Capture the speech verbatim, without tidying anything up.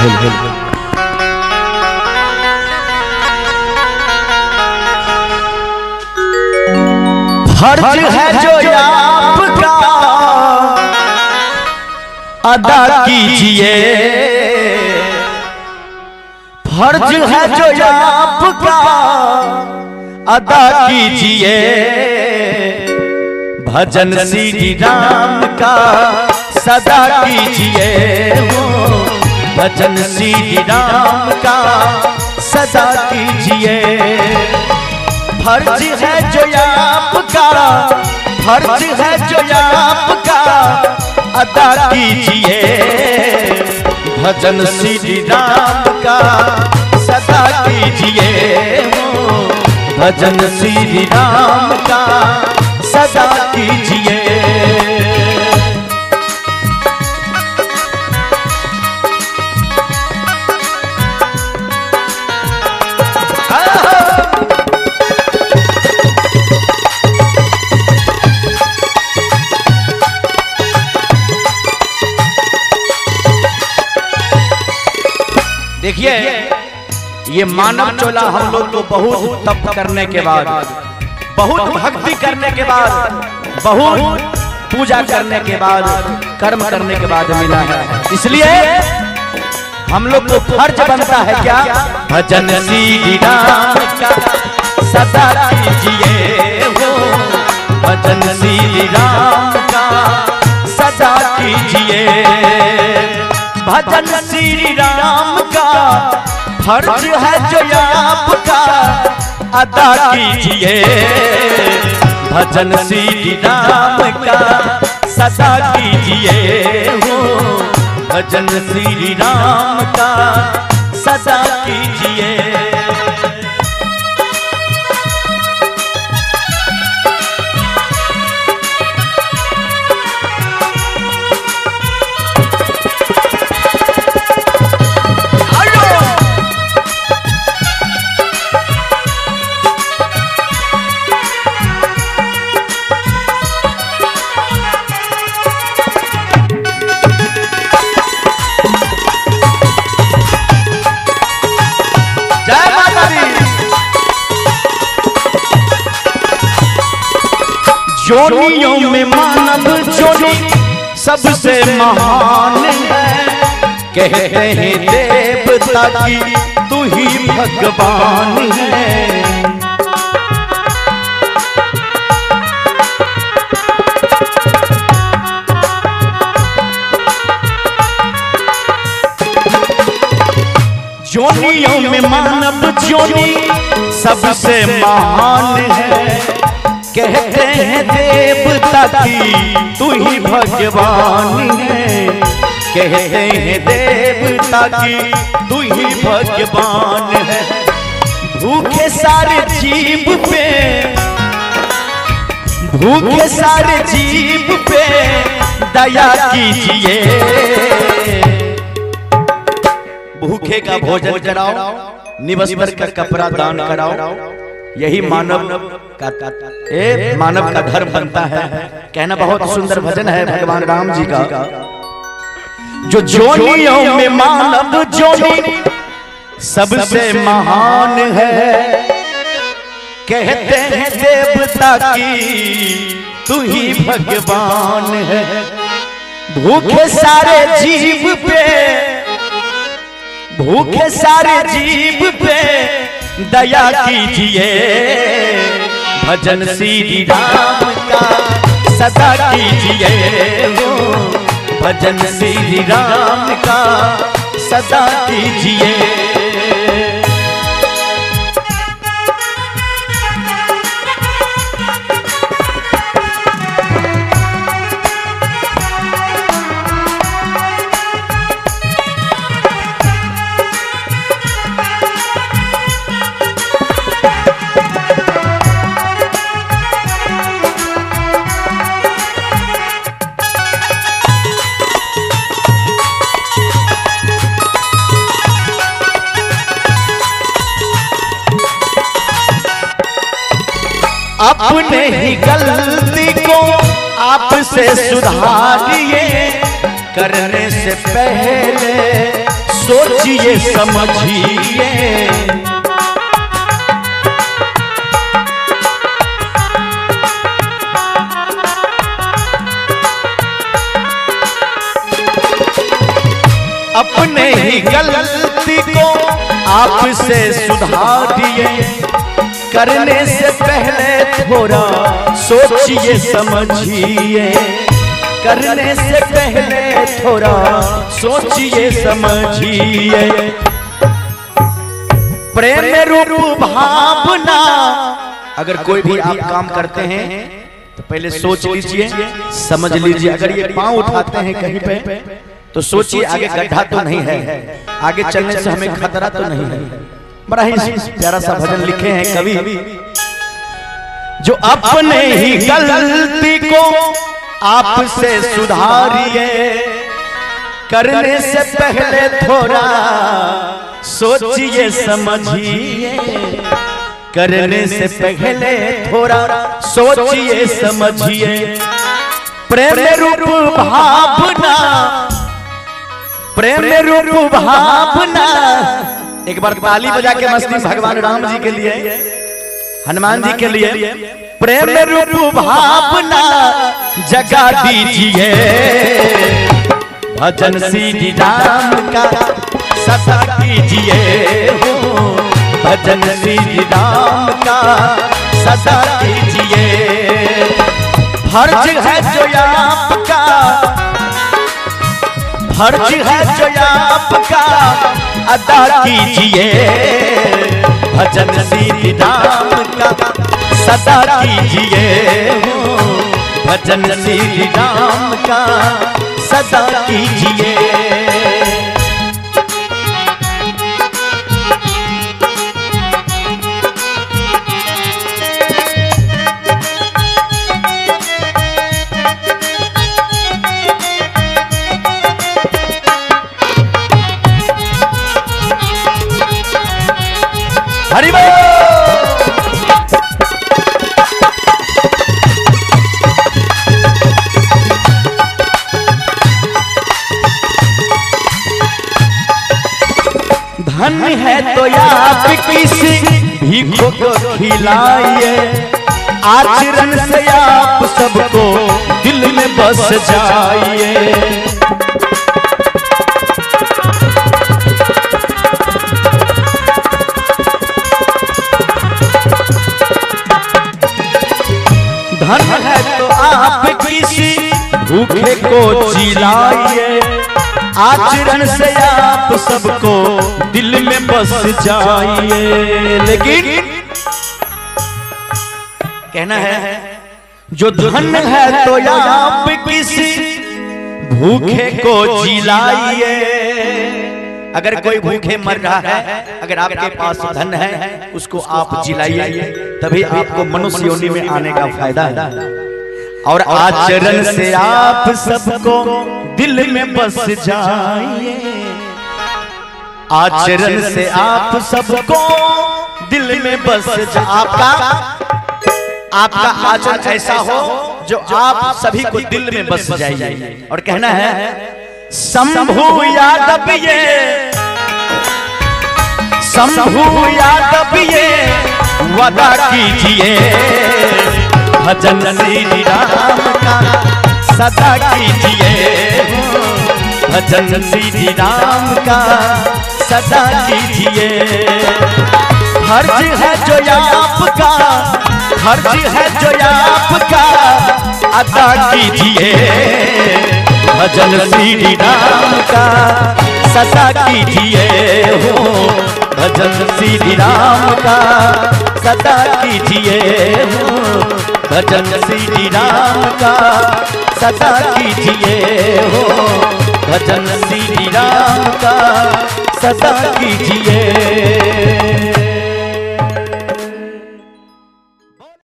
फर्ज है जो आपका अदा कीजिए, फर्ज है जो आपका अदा कीजिए, भजन श्री राम का सदा कीजिए, भजन श्री राम का सदा कीजिए। फर्ज है जो आपका, फर्ज है जो आपका अदा कीजिए, भजन श्री राम का सदा कीजिए, भजन श्री राम का सदा कीजिए। देखिए ये मानव चोला हम लोग को बहुत तप करने के बाद, बहुत भक्ति करने के बाद, बहुत पूजा करने के बाद, कर्म करने के बाद मिला है। इसलिए हम लोग को फर्ज बनता है क्या, भजन श्री राम का सदा कीजिए, हो भजन श्री राम का सदा कीजिए, भजन श्री राम का फर्ज है जो आपका अदा कीजिए, भजन श्री राम का सदा कीजिए, हो भजन श्री राम का सदा कीजिए। जोनियों में मानव जोनी सबसे महान है, कहते हैं देवता की तू ही भगवान है। जोनियों में मानव जोनी सबसे महान है, कहते हैं देवता की तू ही भगवान है, कहते हैं देवता की तू ही भगवान है। भूखे सारे जीव पे, भूखे सारे जीव पे दया कीजिए, भूखे का भोजन कराओ, निवस्त्र का कपड़ा दान कराओ, यही मानव का ए, मानव का धर्म बनता है। कहना बहुत सुंदर भजन है भगवान राम जी का, जो जोनियों में मानव जोनी सबसे महान है, कहते हैं देवता की तू ही भगवान है। भूखे सारे जीव पे, भूखे सारे जीव पे दया कीजिए, भजन श्री राम का सदा कीजिए, हो भजन श्री राम का सदा कीजिए। अपने ही गलती को आपसे सुधारिए, करने से पहले सोचिए समझिए। अपने ही गलती को आपसे सुधारिए, करने से पहले थोड़ा सोचिए समझिए, करने से पहले थोड़ा सोचिए समझिए। प्रेम रूप भावना, अगर कोई भी आप काम करते हैं तो पहले सोच लीजिए, समझ लीजिए। अगर ये पांव उठाते हैं कहीं पे तो सोचिए आगे गड्ढा तो नहीं है, आगे चलने से हमें खतरा तो नहीं है। बड़ा ही प्यारा सा भजन लिखे हैं कवि, जो अपने ही गलती को आपसे सुधारिए, करने से पहले थोड़ा सोचिए समझिए, करने से पहले थोड़ा सोचिए समझिए। प्रेम रूप भावना, प्रेम रूप भावना। एक बार ताली बजा के मस्ती भगवान राम जी के लिए, हनुमान जी के लिए। प्रेम रूप भावना जगा दीजिए, भजन श्री राम का सदा कीजिए हो, भजन श्री राम का सदा कीजिए। फर्ज है जो आपका, फर्ज है जो आपका अदा कीजिए, भजन श्री राम का सदा कीजिए हो, भजन श्री राम का सदा कीजिए। हरि बोल। धन है तो आप किसी भीखों को खिलाइए, आचरण से आप सबको दिल में बस जाइए। धन है तो आप किसी भूखे को जिलाइए, आचरण से आप सबको दिल में बस जाइए। लेकिन कहना है जो धन है तो आप किसी भूखे को जिलाइए। अगर कोई भूखे मर रहा है, अगर आपके पास धन है उसको आप जिलाइए, तभी आपको मनुष्य योनि में आने का फायदा है। और आचरण से आप सबको दिल में बस जाइए, आचरण से आप सबको दिल में बस जा। आपका आपका आचरण ऐसा हो जो आप सभी को दिल में बस जाइए। और कहना है शंभु यादव ये, शंभु यादव ये वादा कीजिए, भजन श्री राम का सदा कीजिए, भजन श्री राम का सदा कीजिए। फर्ज है जो आपका, फर्ज है जो आपका अदा कीजिए, भजन श्री राम का सदा कीजिए हो, भजन श्री राम का सदा कीजिए हो, भजन श्री राम का सदा कीजिए हो, भजन श्री राम का सदा कीजिए।